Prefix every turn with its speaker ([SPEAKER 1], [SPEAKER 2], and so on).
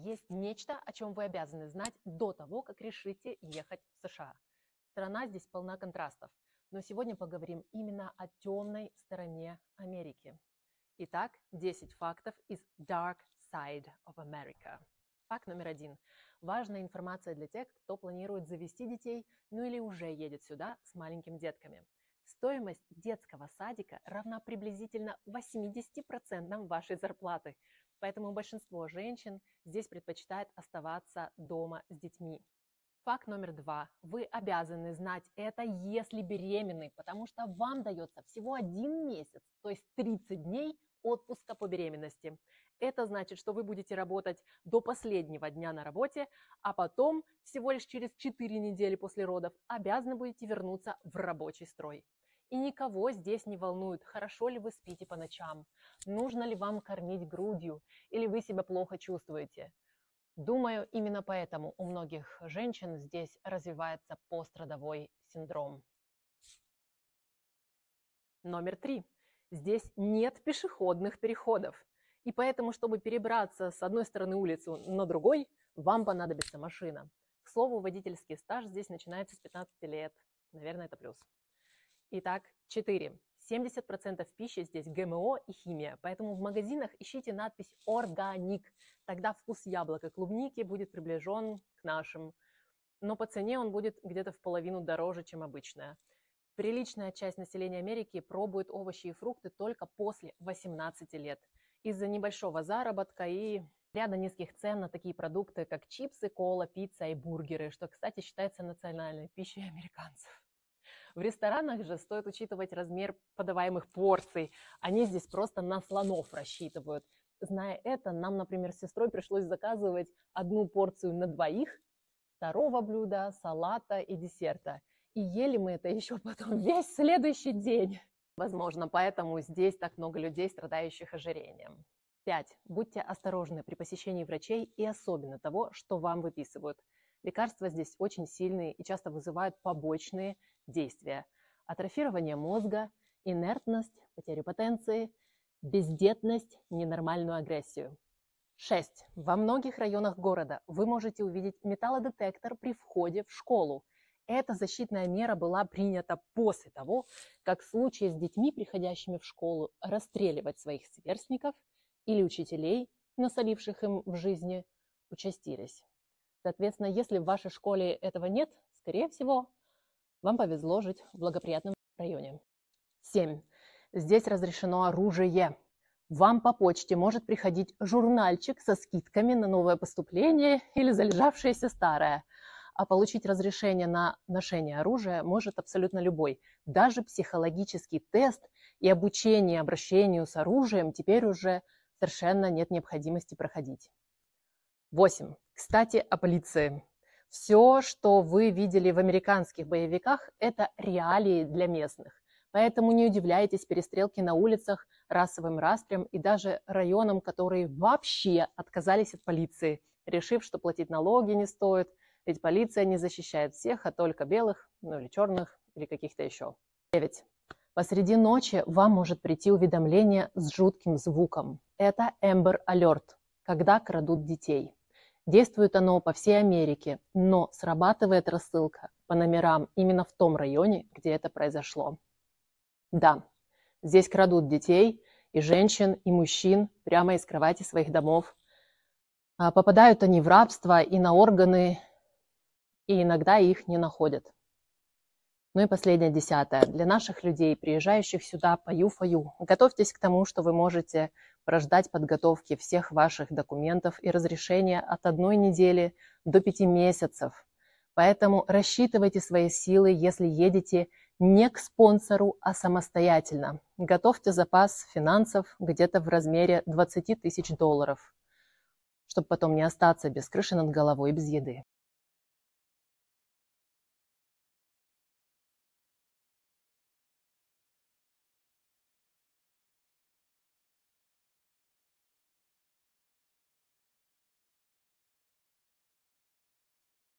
[SPEAKER 1] есть нечто, о чем вы обязаны знать до того, как решите ехать в США. Страна здесь полна контрастов, но сегодня поговорим именно о темной стороне Америки. Итак, 10 фактов из Dark Side of America. Факт номер 1. Важная информация для тех, кто планирует завести детей, ну или уже едет сюда с маленькими детками. Стоимость детского садика равна приблизительно 80% вашей зарплаты, поэтому большинство женщин здесь предпочитает оставаться дома с детьми. Факт номер 2. Вы обязаны знать это, если беременны, потому что вам дается всего 1 месяц, то есть 30 дней отпуска по беременности. Это значит, что вы будете работать до последнего дня на работе, а потом, всего лишь через 4 недели после родов, обязаны будете вернуться в рабочий строй. И никого здесь не волнует, хорошо ли вы спите по ночам, нужно ли вам кормить грудью, или вы себя плохо чувствуете. Думаю, именно поэтому у многих женщин здесь развивается пострадовой синдром. Номер 3. Здесь нет пешеходных переходов. И поэтому, чтобы перебраться с одной стороны улицы на другой, вам понадобится машина. К слову, водительский стаж здесь начинается с 15 лет. Наверное, это плюс. Итак, 4. 70% пищи здесь ГМО и химия, поэтому в магазинах ищите надпись «Органик». Тогда вкус яблока, клубники будет приближен к нашим, но по цене он будет где-то в половину дороже, чем обычная. Приличная часть населения Америки пробует овощи и фрукты только после 18 лет из-за небольшого заработка и ряда низких цен на такие продукты, как чипсы, кола, пицца и бургеры, что, кстати, считается национальной пищей американцев. В ресторанах же стоит учитывать размер подаваемых порций. Они здесь просто на слонов рассчитывают. Зная это, нам, например, с сестрой пришлось заказывать 1 порцию на 2, 2 блюда, салата и десерта. И ели мы это еще потом весь следующий день. Возможно, поэтому здесь так много людей, страдающих ожирением. 5. Будьте осторожны при посещении врачей и особенно того, что вам выписывают. Лекарства здесь очень сильные и часто вызывают побочные действия. Атрофирование мозга, инертность, потерю потенции, бездетность, ненормальную агрессию. 6. Во многих районах города вы можете увидеть металлодетектор при входе в школу. Эта защитная мера была принята после того, как случаи с детьми, приходящими в школу, расстреливать своих сверстников или учителей, насоливших им в жизни, участились. Соответственно, если в вашей школе этого нет, скорее всего, вам повезло жить в благоприятном районе. 7. Здесь разрешено оружие. Вам по почте может приходить журнальчик со скидками на новое поступление или залежавшееся старое. А получить разрешение на ношение оружия может абсолютно любой. Даже психологический тест и обучение обращению с оружием теперь уже совершенно нет необходимости проходить. 8. Кстати, о полиции. Все, что вы видели в американских боевиках, это реалии для местных. Поэтому не удивляйтесь перестрелке на улицах, расовым распрям и даже районам, которые вообще отказались от полиции, решив, что платить налоги не стоит, ведь полиция не защищает всех, а только белых, ну или черных, или каких-то еще. 9. Посреди ночи вам может прийти уведомление с жутким звуком. Это Amber Alert, когда крадут детей. Действует оно по всей Америке, но срабатывает рассылка по номерам именно в том районе, где это произошло. Да, здесь крадут детей, и женщин, и мужчин прямо из кровати своих домов. Попадают они в рабство и на органы, и иногда их не находят. Ну и последнее, 10. Для наших людей, приезжающих сюда по ЮФАЮ, готовьтесь к тому, что вы можете прождать подготовки всех ваших документов и разрешения от 1 недели до 5 месяцев. Поэтому рассчитывайте свои силы, если едете не к спонсору, а самостоятельно. Готовьте запас финансов где-то в размере $20 000, чтобы потом не остаться без крыши над головой и без еды.